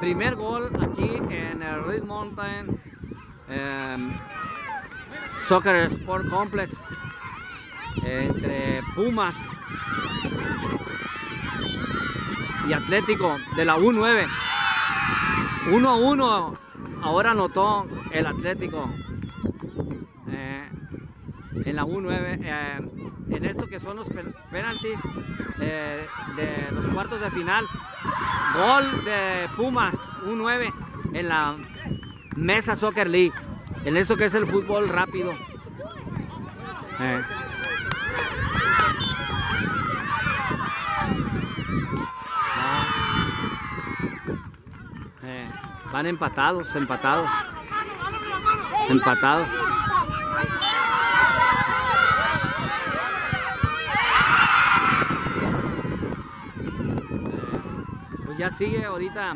primer gol aquí en el Red Mountain Soccer Sport Complex entre Pumas y Atlético de la U9. 1-1 ahora anotó el Atlético en la U9 en esto que son los penaltis de los cuartos de final. Gol de Pumas U9 en la Mesa Soccer League, en esto que es el fútbol rápido. Van empatados. Pues ya sigue ahorita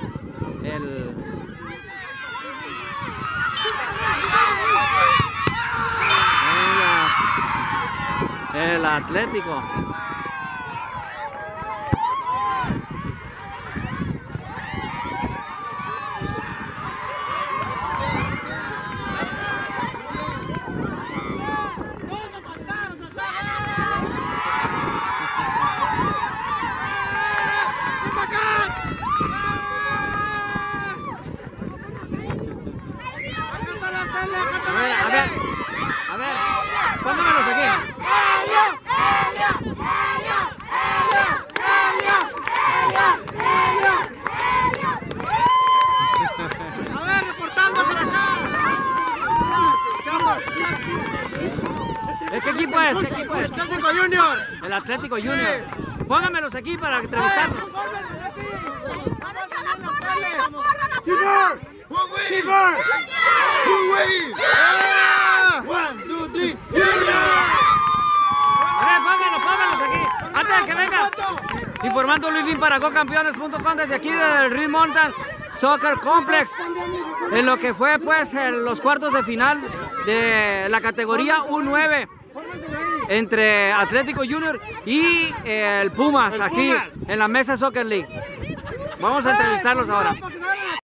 el Atlético. A ver, póngamelos aquí. A ver, reportando por acá. ¿Qué equipo es? Atlético Junior. El Atlético Junior. Póngamelos aquí para entrevistarlos. ¡Keeper! One, two, three. A ver, póngalos aquí. Antes de que venga. Informando Luis para GoCampeones.com desde aquí del Red Mountain Soccer Complex. En lo que fue pues los cuartos de final de la categoría U9 entre Atlético Junior y el Pumas aquí en la Mesa Soccer League. Vamos a entrevistarlos ahora.